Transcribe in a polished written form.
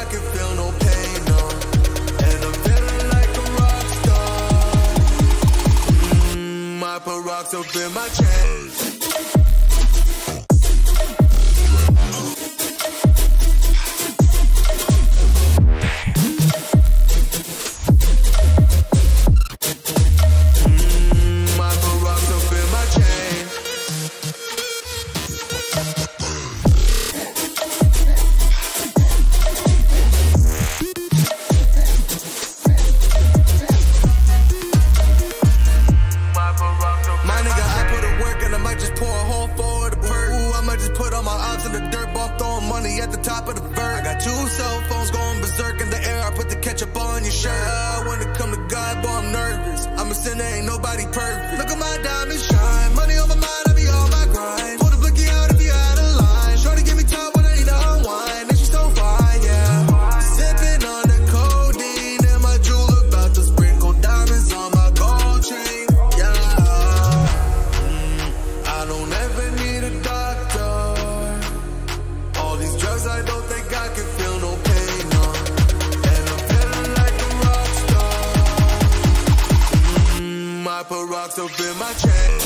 I can feel no pain, no. And I'm feeling like a rock star. I put rocks up in my chain. At the top of the bird, I got 2 cell phones going berserk in the air. I put the ketchup on your shirt. I wanna come to God, but I'm nervous. I'm a sinner, ain't nobody perfect. Look at my diamonds shine, money on my mind, I be on my grind. Pull the blicky out if you out of line. Shorty give me top when I need to unwind, and she's so fine, yeah. Sipping on the codeine, and my jeweler about to sprinkle diamonds on my gold chain, yeah. I don't ever need a doctor. All these drugs, I don't think I can feel no pain, no. And I'm feeling like a rock star. I put rocks up in my chain.